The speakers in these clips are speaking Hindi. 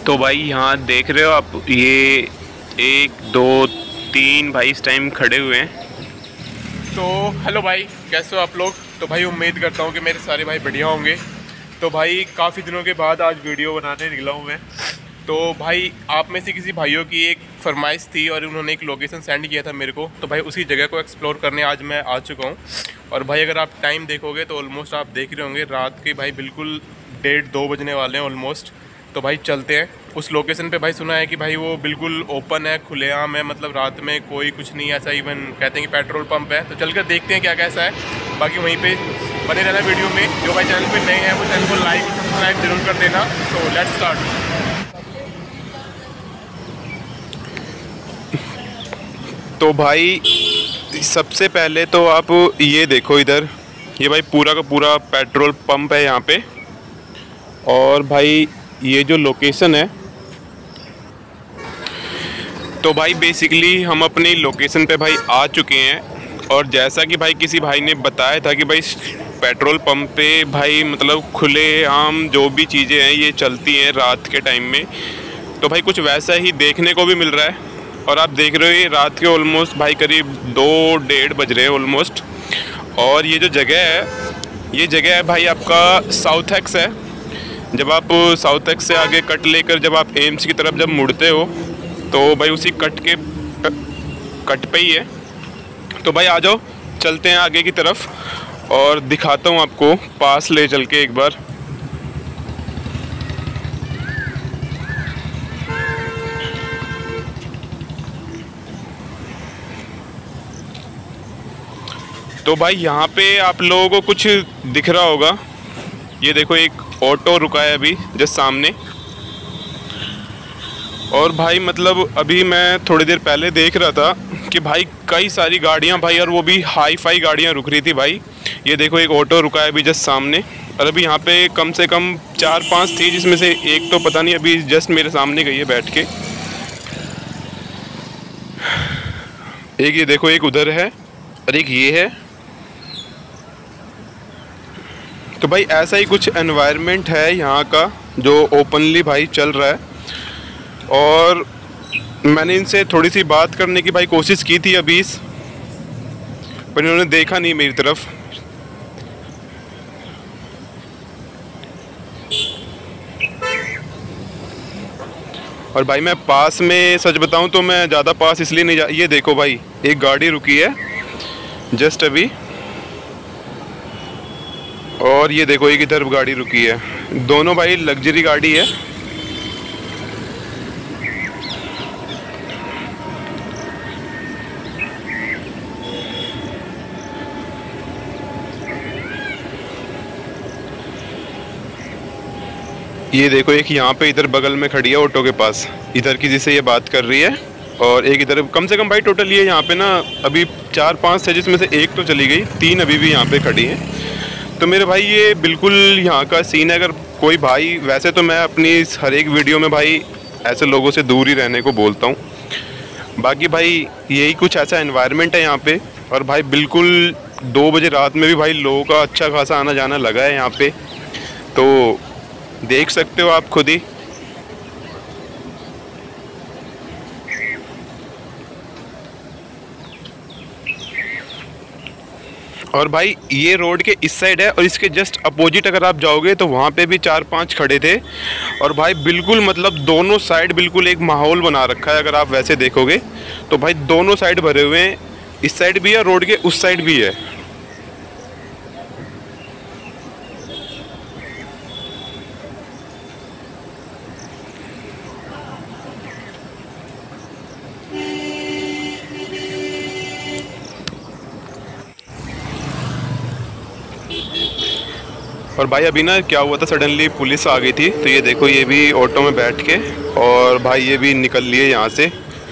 तो भाई यहाँ देख रहे हो आप, ये 1 2 3 भाई इस टाइम खड़े हुए हैं। तो हेलो भाई, कैसे हो आप लोग। तो भाई उम्मीद करता हूँ कि मेरे सारे भाई बढ़िया होंगे। तो भाई काफ़ी दिनों के बाद आज वीडियो बनाने निकला हूँ मैं। तो भाई आप में से किसी भाइयों की एक फरमाइश थी और उन्होंने एक लोकेशन सेंड किया था मेरे को, तो भाई उसी जगह को एक्सप्लोर करने आज मैं आ चुका हूँ। और भाई अगर आप टाइम देखोगे तो ऑलमोस्ट आप देख रहे होंगे रात के भाई बिल्कुल 1:30-2 बजने वाले हैं ऑलमोस्ट। तो भाई चलते हैं उस लोकेशन पे। भाई सुना है कि भाई वो बिल्कुल ओपन है, खुलेआम है, मतलब रात में कोई कुछ नहीं ऐसा, इवन कहते हैं कि पेट्रोल पंप है। तो चलकर देखते हैं क्या कैसा है। बाकी वहीं पे बने रहना वीडियो में। जो भाई चैनल पे नए हैं वो चैनल को लाइक और सब्सक्राइब जरूर कर देना। So let's start. तो भाई सबसे पहले तो आप ये देखो इधर, ये भाई पूरा का पूरा पेट्रोल पंप है यहाँ पे। और भाई ये जो लोकेशन है, तो भाई बेसिकली हम अपनी लोकेशन पे भाई आ चुके हैं। और जैसा कि भाई किसी भाई ने बताया था कि भाई पेट्रोल पंप पे भाई मतलब खुले आम जो भी चीज़ें हैं ये चलती हैं रात के टाइम में। तो भाई कुछ वैसा ही देखने को भी मिल रहा है। और आप देख रहे हो ये रात के ऑलमोस्ट भाई करीब 2-1:30 बज रहे हैं ऑलमोस्ट। और ये जो जगह है, ये जगह है भाई आपका साउथ एक्स है। जब आप साउथ एक्स से आगे कट लेकर जब आप एम्स की तरफ जब मुड़ते हो तो भाई उसी कट पे ही है। तो भाई आ जाओ, चलते हैं आगे की तरफ और दिखाता हूँ आपको पास ले चल के एक बार। तो भाई यहाँ पे आप लोगों को कुछ दिख रहा होगा, ये देखो एक ऑटो रुका है अभी जस्ट सामने। और भाई मतलब अभी मैं थोड़ी देर पहले देख रहा था कि भाई कई सारी गाड़ियाँ भाई, और वो भी हाई फाई गाड़ियाँ रुक रही थी भाई। ये देखो एक ऑटो रुका है अभी जस्ट सामने। और अभी यहाँ पे कम से कम 4-5 थी, जिसमें से एक तो पता नहीं अभी जस्ट मेरे सामने गई है बैठ के। एक ये देखो एक उधर है और एक ये है। तो भाई ऐसा ही कुछ एनवायरनमेंट है यहाँ का जो ओपनली भाई चल रहा है। और मैंने इनसे थोड़ी सी बात करने की भाई कोशिश की थी अभी पर इन्होंने देखा नहीं मेरी तरफ। और भाई मैं पास में सच बताऊं तो मैं ज़्यादा पास इसलिए नहीं ये देखो भाई एक गाड़ी रुकी है जस्ट अभी। और ये देखो एक इधर गाड़ी रुकी है, दोनों भाई लग्जरी गाड़ी है। ये देखो एक यहाँ पे इधर बगल में खड़ी है ऑटो के पास, इधर की जिससे ये बात कर रही है। और एक इधर, कम से कम भाई टोटल ये यहाँ पे ना अभी 4-5 है, जिसमें से एक तो चली गई, 3 अभी भी यहाँ पे खड़ी हैं। तो मेरे भाई ये बिल्कुल यहाँ का सीन है। अगर कोई भाई, वैसे तो मैं अपनी हर एक वीडियो में भाई ऐसे लोगों से दूर ही रहने को बोलता हूँ, बाकी भाई यही कुछ ऐसा एनवायरनमेंट है यहाँ पे। और भाई बिल्कुल 2 बजे रात में भी भाई लोगों का अच्छा खासा आना जाना लगा है यहाँ पे, तो देख सकते हो आप खुद ही। और भाई ये रोड के इस साइड है और इसके जस्ट अपोजिट अगर आप जाओगे तो वहाँ पे भी 4-5 खड़े थे। और भाई बिल्कुल मतलब दोनों साइड बिल्कुल एक माहौल बना रखा है। अगर आप वैसे देखोगे तो भाई दोनों साइड भरे हुए हैं, इस साइड भी है रोड के उस साइड भी है। और भाई अभी ना क्या हुआ था, सडनली पुलिस आ गई थी। तो ये देखो ये भी ऑटो में बैठ के, और भाई ये भी निकल लिए यहाँ से।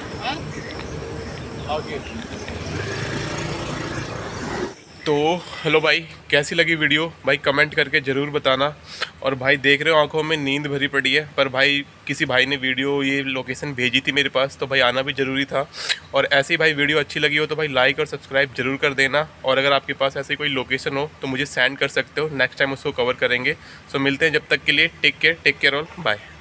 तो हेलो भाई, कैसी लगी वीडियो भाई कमेंट करके ज़रूर बताना। और भाई देख रहे हो आंखों में नींद भरी पड़ी है, पर भाई किसी भाई ने वीडियो ये लोकेशन भेजी थी मेरे पास, तो भाई आना भी ज़रूरी था। और ऐसी भाई वीडियो अच्छी लगी हो तो भाई लाइक और सब्सक्राइब जरूर कर देना। और अगर आपके पास ऐसी कोई लोकेशन हो तो मुझे सेंड कर सकते हो, नेक्स्ट टाइम उसको कवर करेंगे। सो मिलते हैं, जब तक के लिए टेक केयर ऑल, बाय।